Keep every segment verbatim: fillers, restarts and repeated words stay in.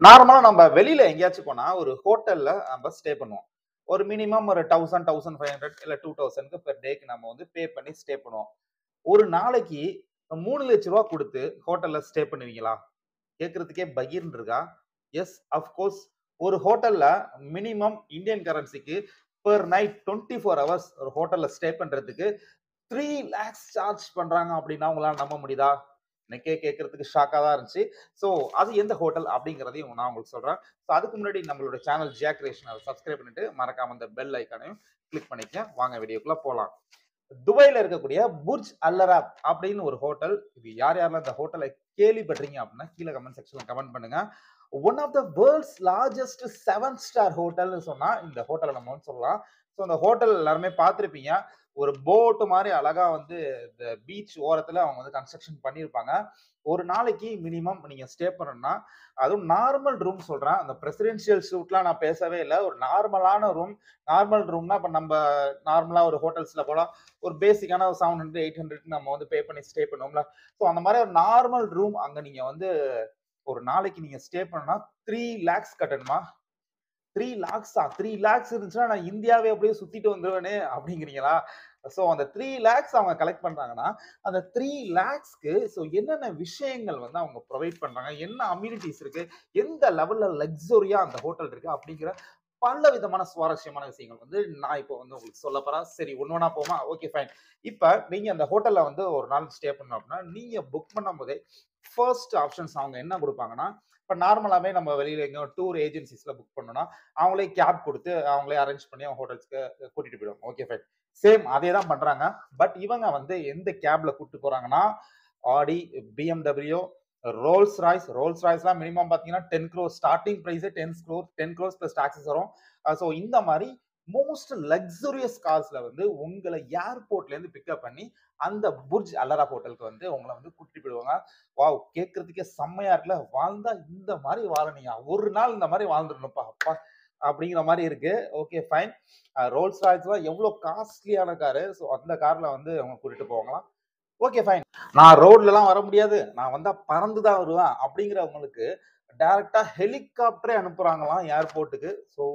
நார்மலா நம்ம வெளியில எங்கேயாச்சும் போனா ஒரு ஹோட்டல்ல நம்ம ஸ்டே பண்ணுவோம். ஒரு மினிமம் ஒரு ஆயிரம், ஆயிரத்தி ஐநூறு இல்ல இரண்டாயிரம்க்கு பெர் டேக்கு நம்ம வந்து பே பண்ணி ஸ்டே பண்ணுவோம். ஒரு நாளைக்கு மூன்று லட்சம் ரூபாய் குடுத்து ஹோட்டல்ல ஸ்டே பண்ணுவீங்களா? கேட்கறதுக்கே பகீர்ன்னு இருக்கா? Yes, of course. ஒரு ஹோட்டல்ல மினிமம் இந்தியன் கரன்சிக்கு பெர் நைட் இருபத்தி நான்கு ஹவர்ஸ் ஒரு ஹோட்டல்ல ஸ்டே பண்றதுக்கு மூன்று லாக்ஸ் சார்ஜ் பண்றாங்க அப்படின்னா உங்களால நம்ப முடியுதா? எனக்கே கேட்கறதுக்கு ஷாக்கா தான் இருந்துச்சு. ஸோ அது எந்த ஹோட்டல் அப்படிங்கிறதையும் நான் உங்களுக்கு சொல்றேன். ஸோ அதுக்கு முன்னாடி நம்மளோட சேனல் ஜியா கிரியேஷன் சப்ஸ்கிரைப் பண்ணிட்டு மறக்காம அந்த பெல் ஐக்கானையும் கிளிக் பண்ணிக்கங்க. வாங்க வீடியோக்குள்ள போலாம். துபாயில இருக்கக்கூடிய புர்ஜ் அல் அராப் அப்படின்னு ஒரு ஹோட்டல். இது யார் யாரெல்லாம் இந்த ஹோட்டலை கேள்விப்பட்டீங்க அப்படின்னா கீழே கமெண்ட் செக்ஷன்ல கமெண்ட் பண்ணுங்க. One of the world's largest seven star ஹோட்டல்னு சொன்னா இந்த ஹோட்டலை நம்ம வந்து சொல்லலாம். ஸோ அந்த ஹோட்டல் எல்லாருமே பார்த்துருப்பீங்க. ஒரு போட்டு மாதிரி அழகா வந்து இந்த பீச் ஓரத்துல அவங்க வந்து கன்ஸ்ட்ரக்ஷன் பண்ணியிருப்பாங்க. ஒரு நாளைக்கு மினிமம் நீங்க ஸ்டே பண்ணணும்னா, அதுவும் நார்மல் ரூம் சொல்றேன். அந்த பிரசிடென்ஷியல் சூட்லாம் நான் பேசவே இல்ல. ஒரு நார்மலான ரூம். நார்மல் ரூம்னா இப்ப நம்ம நார்மலா ஒரு ஹோட்டல்ஸ்ல போனா ஒரு பேசிக்கான ஒரு ஏழு நூறு, எண்ணூறு நம்ம வந்து பே பண்ணி ஸ்டே பண்ணுவோம்ல. ஸோ அந்த மாதிரி ஒரு நார்மல் ரூம் அங்க நீங்க வந்து ஒரு நாளைக்கு நீங்க ஸ்டே பண்ணணும்னா மூன்று லாக்ஸ் கட்டணுமா? மூன்று லாக்ஸா? மூன்று லாக்ஸ் இருந்துச்சுன்னா நான் இந்தியாவே அப்படியே சுத்திட்டு வந்துருவேனே அப்படிங்கிறீங்களா? சோ அந்த மூன்று லாக்ஸ் அவங்க கலெக்ட் பண்றாங்கன்னா, அந்த மூன்று லாக்ஸ்க்கு சோ என்னென்ன விஷயங்கள் வந்து அவங்க ப்ரொவைட் பண்றாங்க? என்ன அம்யூனிட்டீஸ் இருக்கு? எந்த லெவல்ல லக்ஸூரியா அந்த ஹோட்டல் இருக்கு? அப்படிங்கிற பல விதமான சுவாரஸ்யமான விஷயங்கள் வந்து நான் இப்போ வந்து உங்களுக்கு சொல்லப் போறேன். சரி ஒண்ணு ஒண்ணா போமா? Okay fine. இப்ப நீங்க அந்த ஹோட்டல்ல வந்து ஒரு நாள் ஸ்டே பண்ணணும் அப்படின்னா, நீங்க புக் பண்ணும்போதே ஃபர்ஸ்ட் ஆப்ஷன்ஸ் அவங்க என்ன குடுப்பாங்கன்னா, இப்ப நார்மலாவே நம்ம வெளியில எங்கேயோ டூர் ஏஜென்சிஸ்ல புக் பண்ணோம்னா, அவங்களே கேப் குடுத்து, அவங்களே அரேஞ்ச் பண்ணி அவங்க ஹோட்டல்ஸ்க்கு கூட்டிட்டு போயிடுவாங்க. Okay fine. சேம் அதே தான் பண்றாங்க. பட் இவங்க வந்து எந்த கேப்ல கூட்டிட்டு போறாங்கன்னா, Audi, B M W, Rolls Royce. Rolls ராய்ஸ்லாம் மினிமம் பார்த்தீங்கன்னா பத்து க்ரோர் ஸ்டார்ட்டிங் பிரைஸே பத்து க்ரோர் பத்து க்ரோர்ஸ் பிளஸ் டாக்ஸஸ் வரும். சோ இந்த மாரி மோஸ்ட் லக்ஸூரியஸ் கார்ஸ்ல வந்து உங்கள ஏர்போர்ட்ல இருந்து பிக்கப் பண்ணி அந்த புர்ஜ் அல் அராப் ஹோட்டலுக்கு வந்து உங்கள வந்து கூட்டிட்டு போயிடுவாங்க. வாவ்! கேட்கறதுக்கே செம்மையா இருக்குல்ல. வாழ்ந்தா இந்த மாரி வாழணும்யா. ஒரு நாள் இந்த மாரி வாழ்ந்துடணும்ப்பா. அப்பா! அப்படிங்கிற மாரி இருக்கு. Okay fine. ரோல்ஸ் ராய்ஸ்லாம் எவ்வளோ காஸ்ட்லியான காரு. சோ அந்த கார்ல வந்து அவங்க கூட்டிட்டு போவாங்களாம். Okay fine. நான் ரோட்லலாம் வர முடியாது. நான் வந்தா பறந்து தான் வருவேன். அப்படிங்கிறவங்களுக்கு டைரக்ட்டா ஹெலிகாப்டரே அனுப்புறாங்களாம் ஏர்போர்ட்டுக்கு. சோ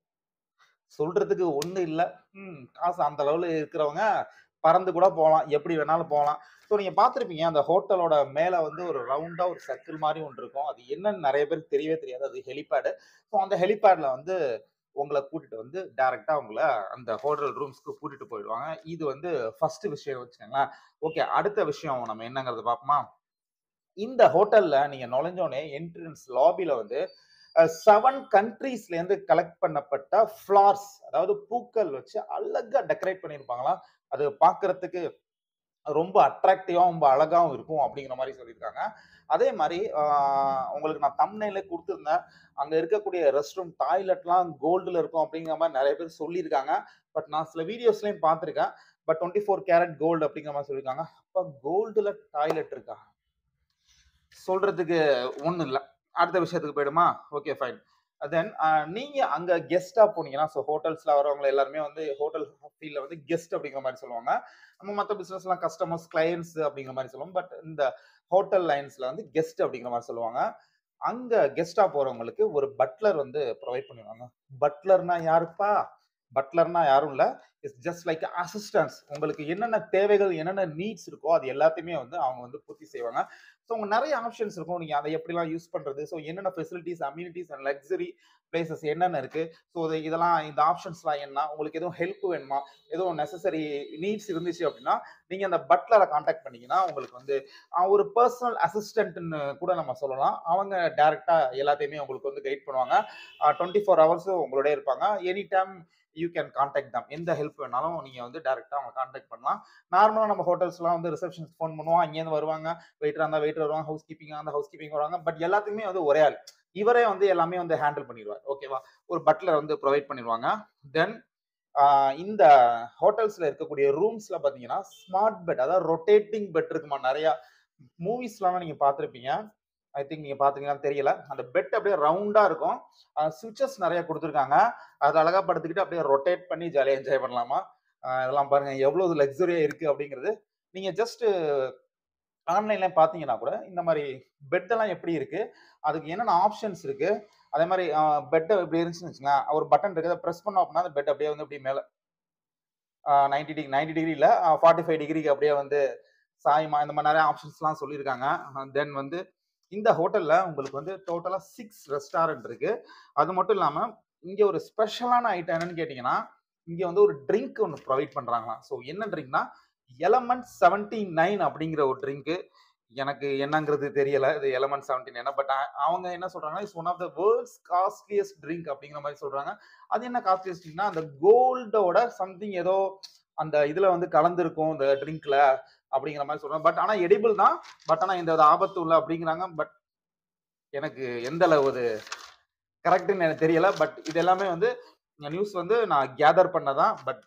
சொல்றதுக்கு ஒண்ணும் இல்ல. ம். காசு அந்த லெவல்ல இருக்கிறவங்க பறந்து கூட போலாம். எப்படி வேணாலும் போலாம். ஸோ நீங்க பார்த்திருப்பீங்க. அந்த ஹோட்டலோட மேல வந்து ஒரு ரவுண்டா ஒரு சர்க்கிள் மாரி ஒண்ணு இருக்கும். அது என்னன்னு நெறைய பேருக்கு தெரியவே தெரியாது. அது ஹெலிபேடு. ஸோ அந்த ஹெலிபேட்ல வந்து உங்கள கூட்டிட்டு வந்து டைரக்ட்டா உங்கள அந்த ஹோட்டல் ரூம்ஸ்க்கு கூட்டிட்டு போயிடுவாங்க. இது வந்து ஃபர்ஸ்ட் விஷயம் வச்சுக்கோங்களேன். ஓகே. அடுத்த விஷயம் நம்ம என்னங்கிறத பார்ப்போமா? இந்த ஹோட்டல்ல நீங்க நுழைஞ்சோனே என்ட்ரன்ஸ் லாபில வந்து ஏழு கண்ட்ரீஸ்ல இருந்து கலெக்ட் பண்ணப்பட்ட ஃபிளார்ஸ், அதாவது பூக்கள் வச்சு அழகா டெக்கரேட் பண்ணியிருப்பாங்களாம். அது பார்க்கறதுக்கு ரொம்ப அட்ராக்டிவா ரொம்ப அழகாவும் இருக்கும் அப்படிங்கிற மாரி சொல்லியிருக்காங்க. அதே மாரி ஆ உங்களுக்கு நான் தம்ப்நெயில்ல குடுத்திருந்தேன். அங்க இருக்கக்கூடிய ரெஸ்ட் ரூம் டாய்லெட்லாம் கோல்டுல இருக்கும் அப்படிங்கிற மாரி நெறைய பேர் சொல்லியிருக்காங்க. பட் நான் சில வீடியோஸ்லயும் பார்த்திருக்கேன். பட் இருபத்தி நான்கு கேரட் கோல்டு அப்படிங்கிற மாரி சொல்லியிருக்காங்க. அப்ப கோல்டுல டாய்லெட் இருக்கா? சொல்றதுக்கு ஒண்ணும் இல்ல. அடுத்த விஷயத்துக்கு போயிடுமா? Okay fine. தென் அ நீங்க அங்க கெஸ்ட்டா போனீங்கன்னா, சோ ஹோட்டல்ஸ்ல வரவங்க எல்லாருமே வந்து ஹோட்டல் ஃபீல்ட்ல வந்து கெஸ்ட் அப்படிங்கிற மாரி சொல்லுவாங்க. நம்ம மத்த பிசினஸ்லாம் கஸ்டமர்ஸ், கிளையன்ட்ஸ் அப்படிங்கிற மாரி சொல்லுவோம். பட் இந்த ஹோட்டல் லைன்ஸ்ல வந்து கெஸ்ட் அப்படிங்கிற மாரி சொல்லுவாங்க. அங்க கெஸ்ட்டா போறவங்களுக்கு ஒரு பட்லர் வந்து புரொவைட் பண்ணிருவாங்க. பட்லர்னா யாருப்பா? பட்லர்னா யாரும் இல்ல. It's just like assistants. உங்களுக்கு என்னென்ன தேவைகள், என்னென்ன நீட்ஸ் இருக்கோ அது எல்லாத்தையுமே வந்து அவங்க வந்து பூர்த்தி செய்வாங்க. ஸோ உங்க நெறைய ஆப்ஷன்ஸ் இருக்கும். நீங்க அத எப்படிலாம் யூஸ் பண்றது? ஸோ என்னென்ன facilities, amenities and luxury places என்னென்ன இருக்கு? ஸோ இதெல்லாம் இந்த ஆப்ஷன்ஸ்லாம் என்ன? உங்களுக்கு எதுவும் ஹெல்ப் வேணுமா? எதுவும் நெசசரி நீட்ஸ் இருந்துச்சு அப்படின்னா, நீங்க அந்த பட்லர கான்டாக்ட் பண்ணீங்கன்னா, உங்களுக்கு வந்து அ ஒரு பெர்சனல் அசிஸ்டன்ட்ன்னு கூட நம்ம சொல்லலாம். அவங்க டைரக்ட்டா எல்லாத்தையுமே உங்களுக்கு வந்து கைட் பண்ணுவாங்க. அ இருபத்தி நான்கு ஹவர்ஸும் உங்களோடயே இருப்பாங்க. Any time you can contact them. எந்த ஹெல்ப் வேணாலும் நீங்க வந்து டைரக்ட்டா அவங்கள கான்டாக்ட் பண்ணலாம். நார்மலா நம்ம ஹோட்டல்ஸ்லாம் வந்து ரிசப்ஷனிஸ்ட் ஃபோன் பண்ணுவோம். அங்கேருந்து வருவாங்க. வெயிட்டரா இருந்தா வெயிட்டர் வருவாங்க. ஹவுஸ் கீப்பிங்கா இருந்தா ஹவுஸ் கீப்பிங் வருவாங்க. பட் எல்லாத்துக்குமே வந்து ஒரே ஆள். இவரே வந்து எல்லாமே வந்து ஹேண்டில் பண்ணிருவார். ஓகேவா? ஒரு பட்லர் வந்து புரொவைட் பண்ணிருவாங்க. தென் ஆ இந்த ஹோட்டல்ஸ்ல இருக்கக்கூடிய ரூம்ஸ்ல பார்த்தீங்கன்னா, ஸ்மார்ட் பெட் அதாவது ரொட்டேட்டிங் பெட் இருக்குமா நெறையா. மூவிஸ்லாம் நீங்க பார்த்திருப்பீங்க. ஐ திங்க் நீங்க பார்த்திருக்கீங்களான்னு தெரியல. அந்த பெட் அப்படியே ரவுண்டா இருக்கும். அ ஸ்விட்சஸ் நெறைய குடுத்துருக்காங்க. அதுல அழகா படுத்துக்கிட்டு அப்படியே ரொட்டேட் பண்ணி ஜாலியா என்ஜாய் பண்ணலாமா. அ இதெல்லாம் பாருங்க எவ்வளவு லக்ஸூரியா இருக்கு அப்படிங்கிறது. நீங்க ஜஸ்ட் ஆன்லைன்ல பார்த்தீங்கன்னா கூட இந்த மாரி பெட் எல்லாம் எப்படி இருக்கு? அதுக்கு என்னென்ன ஆப்ஷன்ஸ் இருக்கு? அதே மாரி அ பெட் இப்படி இருந்துச்சுன்னு வச்சுக்கங்களேன், ஒரு பட்டன் இருக்கு. அத பிரஸ் பண்ணோம் அப்படின்னா, அந்த பெட் அப்படியே வந்து அப்படியே மேல அ தொண்ணூறு டிகிரி தொண்ணூறு டிகிரி இல்ல, அ நாற்பத்தி ஐந்து டிகிரிக்கு அப்படியே வந்து சாயுமா, இந்த மாரி நெறைய ஆப்ஷன்ஸ்லாம் சொல்லியிருக்காங்க. அ தென் வந்து இந்த ஹோட்டல்ல உங்களுக்கு வந்து டோட்டலா ஆறு ரெஸ்டாரண்ட் இருக்கு. அது மட்டும் இல்லாம, இங்க ஒரு ஸ்பெஷலான ஐட்டம் என்னன்னு கேட்டீங்கன்னா, இங்க வந்து ஒரு ட்ரிங்க் ஒண்ணு புரொவைட் பண்றாங்களாம். ஸோ என்ன ட்ரிங்க்னா, எலமெண்ட் எழுபத்தி ஒன்பது அப்படிங்கிற ஒரு ட்ரிங்க். எனக்கு என்னங்கிறது தெரியல. இது எலமெண்ட் எழுபத்தி ஒன்பது பட் அ அவங்க என்ன சொல்றாங்கன்னா, it's one of the world's costliest drink அப்படிங்கிற மாரி சொல்றாங்க. அது என்ன காஸ்ட்லியஸ்ட் ட்ரிங்க்னா, அந்த கோல்டோட சம்திங் ஏதோ அந்த இதுல வந்து கலந்திருக்கும் இந்த ட்ரிங்க்ல அப்படிங்கிற மாரி சொல்றாங்க. பட் ஆனா எடிபிள் தான். பட் ஆனா எந்த வித ஆபத்தும் இல்ல அப்படிங்கிறாங்க. பட் எனக்கு எந்த அளவு அது கரெக்ட்ன்னு எனக்கு தெரியல. பட் இது எல்லாமே வந்து நியூஸ் வந்து நான் கேதர் பண்ணதான். பட்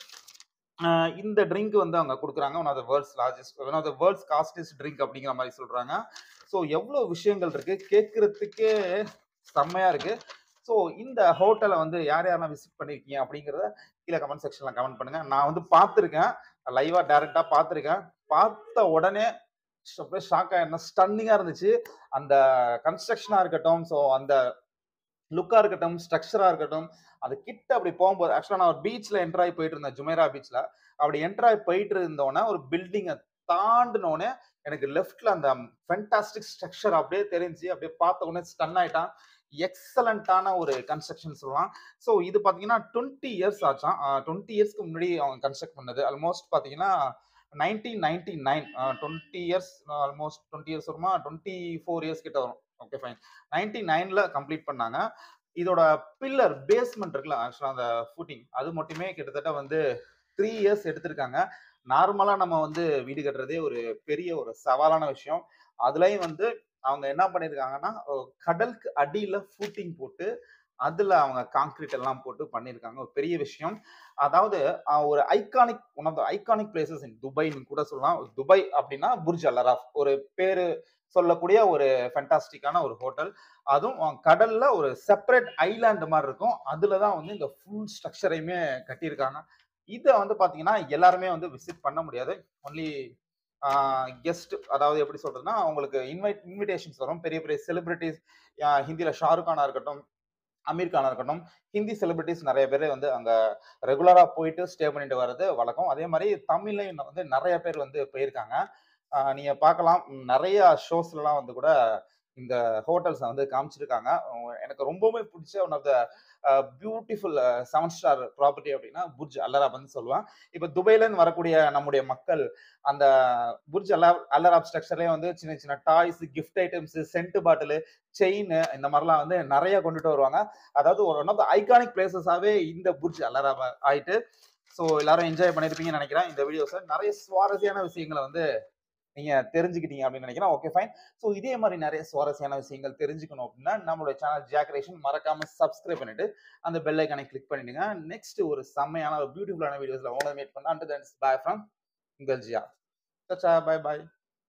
அ இந்த ட்ரிங்க் வந்து அவங்க குடுக்குறாங்க. One of the world's largest one of the world's costliest drink அப்படிங்கிற மாரி சொல்றாங்க. ஸோ எவ்ளோ விஷயங்கள் இருக்கு. கேட்கறதுக்கே செம்மையா இருக்கு. ஸோ இந்த ஹோட்டல வந்து யார் யாரெல்லாம் விசிட் பண்ணியிருக்கீங்க அப்படிங்கிறத கீழ கமெண்ட் செக்ஷன்ல கமெண்ட் பண்ணுங்க. நான் வந்து பார்த்துருக்கேன். லைவா டைரக்ட்டா பார்த்துருக்கேன். பார்த்த உடனே ஷ் அப்படியே ஷாக் ஆயிருந்தேன். ஸ்டன்னிங்கா இருந்துச்சு. அந்த கன்ஸ்ட்ரக்ஷனா இருக்கட்டும், ஸோ அந்த லுக்கா இருக்கட்டும், ஸ்ட்ரக்சரா இருக்கட்டும், அது கிட்ட அப்படி போம்போது ஆக்சுவலா நான் ஒரு பீச்ல என்டர் ஆகி போயிட்டு இருந்தேன். ஜுமைரா பீச்ல. அப்படி என்டர் ஆகி போயிட்டு இருந்தோனே, ஒரு பில்டிங்க தாண்டுனோனே, எனக்கு லெஃப்ட்ல அந்த ஃபேன்டாஸ்டிக் ஸ்ட்ரக்சர் அப்படியே தெரிஞ்சுச்சு. அப்படியே பார்த்த உடனே ஸ்டன் ஆயிட்டான். எக்ஸலன்ட்டான ஒரு கன்ஸ்ட்ரக்ஷன் சொல்லலாம். ஸோ இது பார்த்தீங்கன்னா, இருபது இயர்ஸ் ஆச்சாம். அ இருபது இயர்ஸ்க்கு முன்னாடி அவங்க கன்ஸ்ட்ரக்ட் பண்ணது. ஆல்மோஸ்ட் பார்த்தீங்கன்னா, தொள்ளாயிரத்து தொண்ணூற்று ஒன்பது அ இருபது இயர்ஸ் ஆல்மோஸ்ட் இருபது இயர்ஸ் வருமா? இருபத்தி நான்கு இயர்ஸ் கிட்ட வரும். Okay fine. தொண்ணூற்று ஒன்பதுல கம்ப்ளீட் பண்ணாங்க. இதோட பில்லர் பேஸ்மெண்ட் இருக்குல்ல, ஆக்சுவலா அந்த ஃபூட்டிங் அது மட்டுமே கிட்டத்தட்ட வந்து மூன்று இயர்ஸ் எடுத்திருக்காங்க. நார்மலா நம்ம வந்து வீடு கட்டுறதே ஒரு பெரிய ஒரு சவாலான விஷயம். அதுலயும் வந்து அவங்க என்ன பண்ணியிருக்காங்கன்னா, ஒ கடலுக்கு அடியில ஃபூட்டிங் போட்டு, அதுல அவங்க கான்கிரீட் எல்லாம் போட்டு பண்ணியிருக்காங்க. ஒரு பெரிய விஷயம். அதாவது அ ஒரு iconic one of the iconic places in துபாய்ன்னு கூட சொல்லலாம். துபாய் அப்டின்னா புர்ஜ் அல் அராஃப். ஒரு பேரு சொல்லக்கூடிய ஒரு ஃபேன்டாஸ்டிக்கான ஒரு ஹோட்டல். அதுவும் அ கடல்ல ஒரு செப்பரேட் ஐலேண்ட் மாரி இருக்கும். அதுல தான் வந்து இந்த ஃபுல் ஸ்ட்ரக்சரையுமே கட்டியிருக்காங்க. இத வந்து பார்த்தீங்கன்னா, எல்லாருமே வந்து விசிட் பண்ண முடியாது. ஒன்லி ஆ கெஸ்ட் அதாவது எப்படி சொல்றதுன்னா, அவங்களுக்கு இன்வைட் இன்விடேஷன்ஸ் வரும். பெரிய பெரிய செலிபிரிட்டீஸ் அ ஹிந்தில ஷாருக் கானா இருக்கட்டும், அமீர் கானா இருக்கட்டும், ஹிந்தி செலிபிரிட்டீஸ் நெறைய பேரு வந்து அங்க ரெகுலரா போயிட்டு ஸ்டே பண்ணிட்டு வர்றது வழக்கம். அதே மாரி தமிழ்லயும் வந்து நெறைய பேர் வந்து போயிருக்காங்க. அ நீங்க பார்க்கலாம். நெறைய ஷோஸ்லலாம் வந்து கூட இந்த ஹோட்டல்ஸ வந்து காமிச்சிருக்காங்க. அ எனக்கு ரொம்பவுமே புடிச்ச one of the uh beautiful seven star property அப்டின்னா, புர்ஜ் அல் அராப்ன்னு சொல்லலாம். இப்ப துபாய்லருந்து வரக்கூடிய நம்முடைய மக்கள், அந்த புர்ஜ் அல் அராப் அல் அராப் ஸ்ட்ரக்சர்லயே வந்து சின்ன சின்ன toys, gift items, scent bottle, chain இந்த மாரிலாம் வந்து நெறைய கொண்டுட்டு வருவாங்க. அதாவது ஒன் ஆஃப் த ஐகானிக் பிளேஸஸாவே இந்த புர்ஜ் அல் அராப் ஆயிட்டு. ஸோ எல்லாரும் என்ஜாய் பண்ணியிருப்பீங்கன்னு நெனைக்கிறேன். இந்த வீடியோஸ நெறைய சுவாரஸ்யமான விஷயங்கள வந்து நீங்க தெரிஞ்சுக்கிட்டீங்க அப்படின்னு நினைக்கிறேன். Okay fine. ஸோ இதே மாரி நெறைய சுவாரஸ்யமான விஷயங்கள் தெரிஞ்சுக்கணும் அப்படின்னா, நம்மளுடைய சேனல் ஜாக் கிரியேஷன் மறக்காம சப்ஸ்கிரைப் பண்ணிட்டு, அந்த பெல் ஐகானை கிளிக் பண்ணிடுங்க. நெக்ஸ்ட் ஒரு செம்மையான ஒரு பியூட்டிஃபுல்லான வீடியோஸ்ல உங்கள மீட் பண்ணலாம். அன்டில் தென் பாய் ஃப்ரம் உங்கள் ஜியா. டச்சா, பை பாய்.